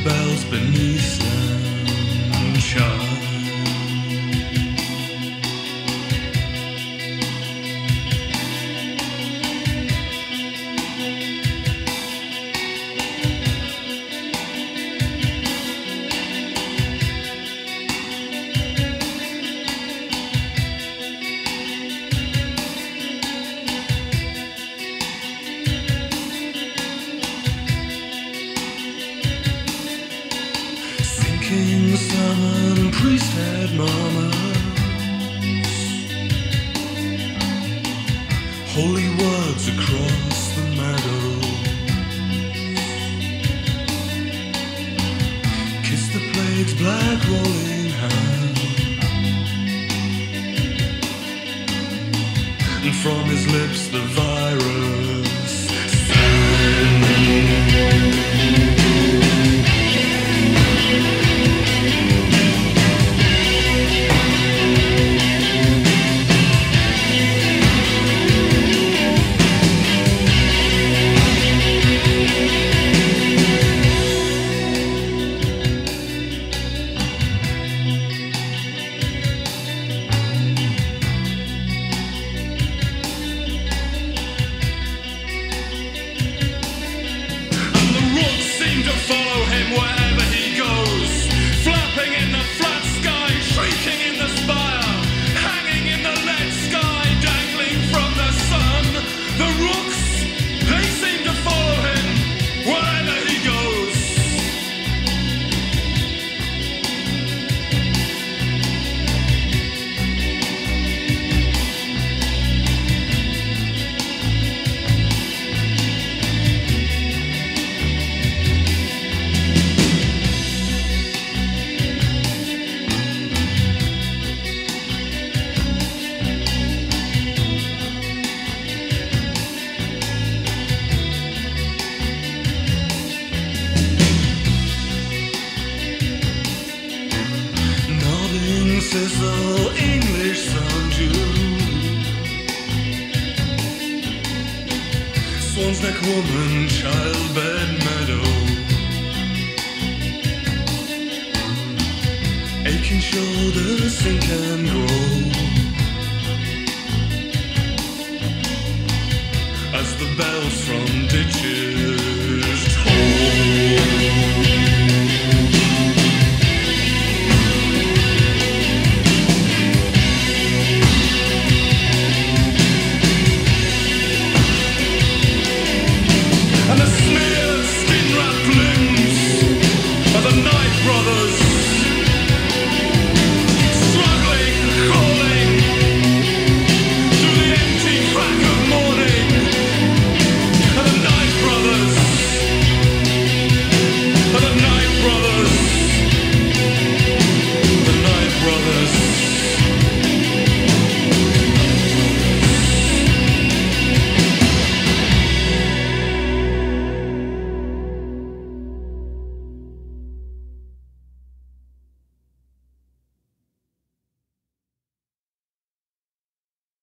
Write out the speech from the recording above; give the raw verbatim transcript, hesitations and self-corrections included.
bells beneath them chime. King salmon, priest had mamas, holy words across the meadow. Kiss the plague's black rolling hand, and from his lips the virus sang. Follow him wherever he goes, flapping in the flat sky, shrieking in the spire, hanging in the lead sky, dangling from the sun. The rooks, they seem to follow him wherever he goes. Sizzle, English soju, Swan's neck woman, childbed meadow, aching shoulders sink and grow, as the bells from ditches